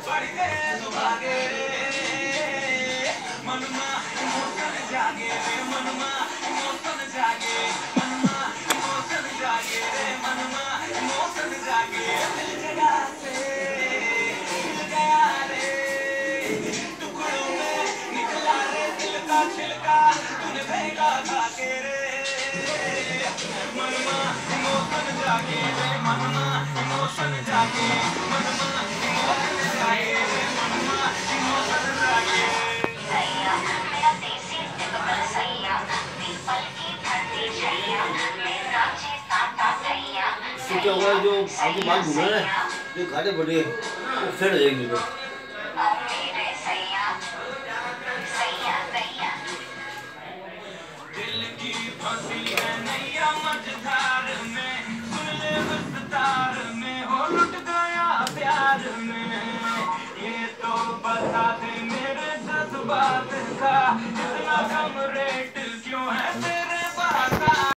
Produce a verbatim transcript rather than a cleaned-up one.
बढ़ गए सुभागे मनमा इमोशन जागे रे मनमा इमोशन जागे मनमा इमोशन जागे रे मनमा इमोशन जागे दिल जगा से हिल गया रे टुकड़ों में निकला रे दिल का छिलका तूने फेंका खा के रे मनमा इमोशन जागे रे मनमा इमोशन जागे मनमा इमोशन जागे रे मनमा इमोशन जागे सैया मेरा देसी टिकटल सैया पीपल की धरती सैया मेरा चेता ता सैया तो क्या होगा जो आपको बाल घूमे हैं जो घाटे बढ़े वो फिर जाएंगे तो मेरे सैया सैया सैया दिल की फंसी है नैया मझधार में सुन ले विस्तार में हो लुट गया प्यार में ये तो बता दे मेरे जज्बात का इतना कम रेट क्यों है